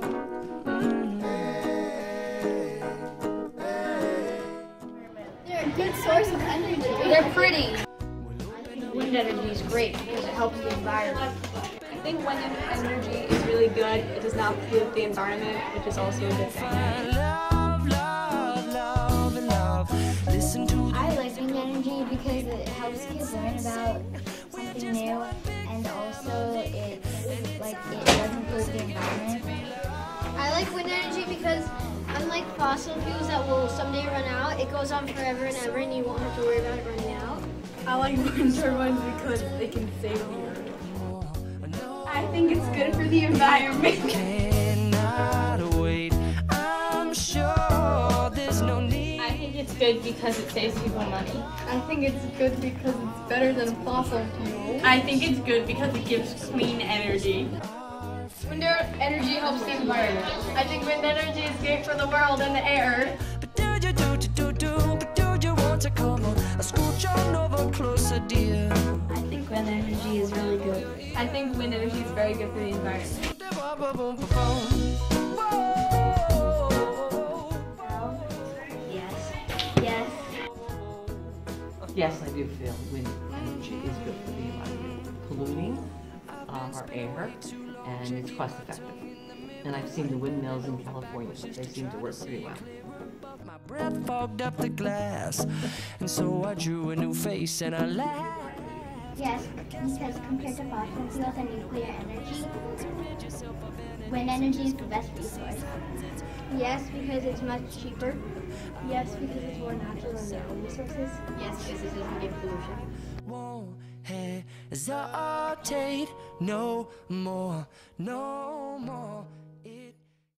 They're a good source of energy. They're pretty. I think wind energy is great because it helps the environment. I think wind energy is really good. It does not pollute the environment, which is also a good thing. I like wind energy because it helps kids learn about something new, and also it doesn't pollute the environment. I like wind energy because unlike fossil fuels that will someday run out, it goes on forever and ever and you won't have to worry about it running out. I like wind turbines because they can save the earth. I think it's good for the environment. I think it's good because it saves people money. I think it's good because it's better than fossil fuel. I think it's good because it gives clean energy. Wind energy helps the environment. I think wind energy is great for the world and the air. I think wind energy is really good. I think wind energy is very good for the environment. Yes. Yes. Yes, I do feel wind energy is good for the environment, polluting our air, and it's cost effective. And I've seen the windmills in California, they seem to work pretty well. My breath fogged up the glass, and so I drew a new face and I laughed. Yes, because compared to fossil fuels and nuclear energy, wind energy is the best resource. Yes, because it's much cheaper. Yes, because it's more natural than their own resources. Yes, because it doesn't give pollution. Won't hesitate no more, no more.